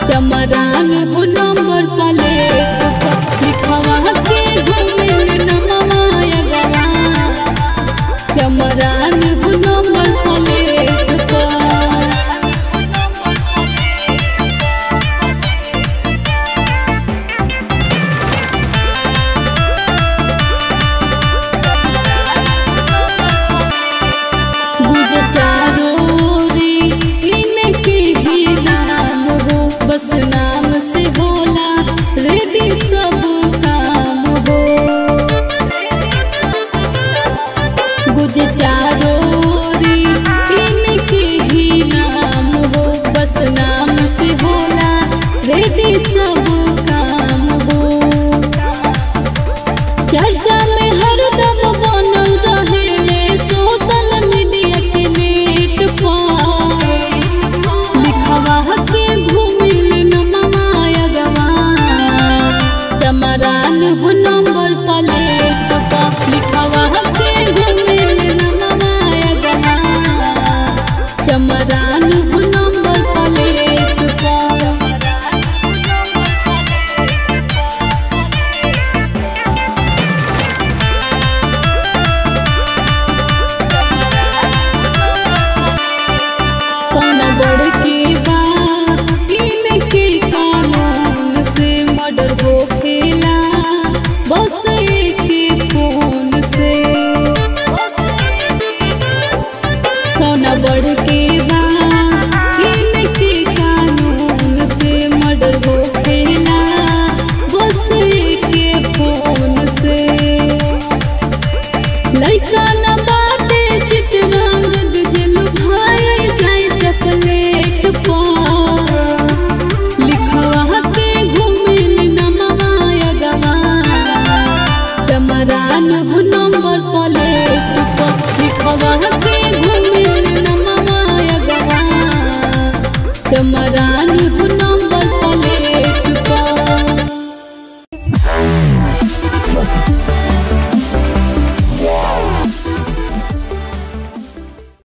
चमरान हो number plate लिखवा के घूमे नमवा यगवा चमरान हो नंबर प्लेट बुझ चारों रे इनके ही नाम हो बस नाम से होला रेडी सब काम हो बुझ चारों रे इनके ही नाम हो बस नाम से होला रेडी सब काम हो चर्चा